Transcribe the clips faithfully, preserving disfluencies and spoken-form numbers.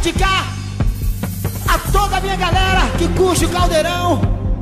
dedicar a toda a minha galera que curte o Caldeirão,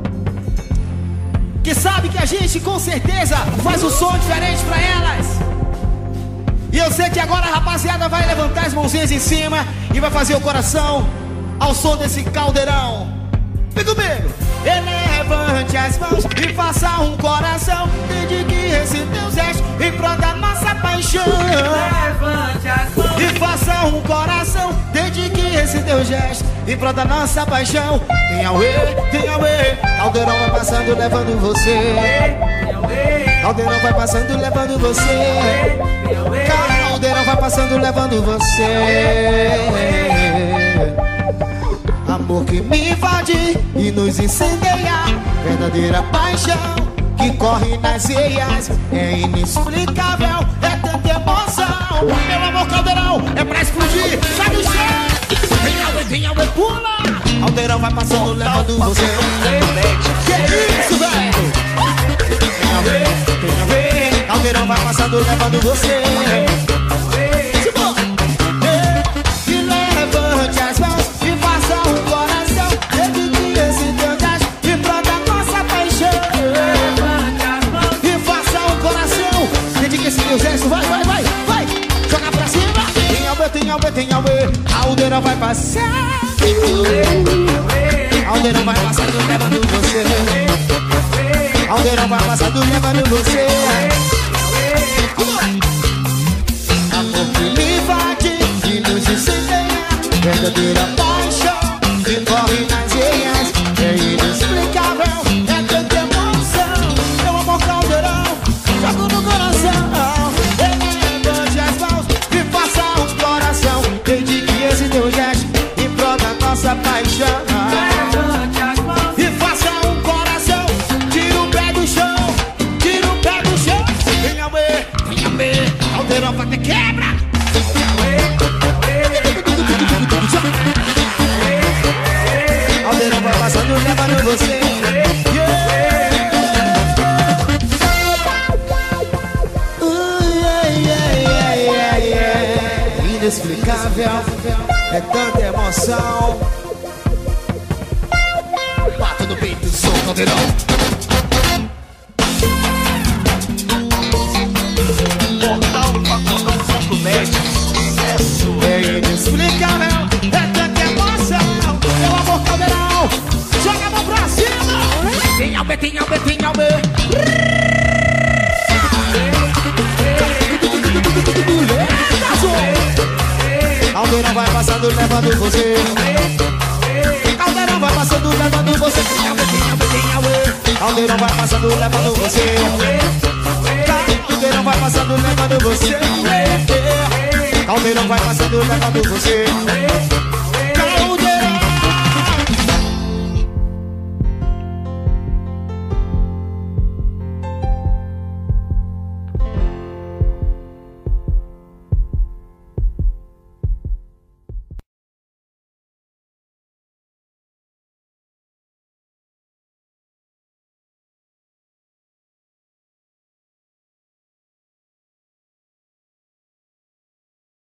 que sabe que a gente com certeza faz um som diferente pra elas. E eu sei que agora a rapaziada vai levantar as mãozinhas em cima e vai fazer o coração ao som desse Caldeirão. Vem comigo! Levante as mãos e faça um coração, dedique esse teu gesto em prol da nossa paixão. Levante as mãos e faça um coração, dedique esse teu gesto em prol da nossa paixão. Tem auê, tem auê, Caldeirão vai passando levando você. Caldeirão vai passando levando você. Caldeirão vai passando levando você. Amor que me invade e nos incendeia, verdadeira paixão que corre nas veias. É inexplicável, é tanta emoção. Meu amor, Caldeirão, é pra explodir, sai do chão. Vem auê, vem auê, pula. Caldeirão vai passando levando você. Que isso, velho? Vem auê, vem auê, Caldeirão vai passando levando você. E levante as mãos e faça um coração, dedique esse teu gesto em prol da nossa paixão. E faça um coração, dedique esse teu gesto, vai, vai, vai, vai, joga pra cima. Tem auê, tem auê, tem auê, Caldeirão vai passar. Caldeirão vai passando levando você. Caldeirão vai passando levando você. Amor que me invade e nos incendeia, verdadeira paixão que corre nas veias. É inexplicável, é tanta emoção. Meu amor, Caldeirão, jogo no coração. Levante as mãos e faça um coração, dedique esse teu gesto em prol da nossa paixão. E faça um coração, tira o pé do chão, tira o pé do chão. Vem auê, vem auê, Caldeirão vai ter quebra. Caldeirão vai passando levando você. Inexplicável, é tanta emoção. Bato no peito, sou Caldeirão. Portal Pacotão ponto net. Sucesso. É inexplicável, é tanta emoção. Meu amor, Caldeirão, joga a mão pra cima. Tem auê, tem auê, tem auê. Caldeirão vai passando levando você. Caldeirão vai passando levando você. Tem auê, tem auê, tem auê. Caldeirão vai passando levando você. Caldeirão vai passando levando você. Caldeirão vai passando levando você.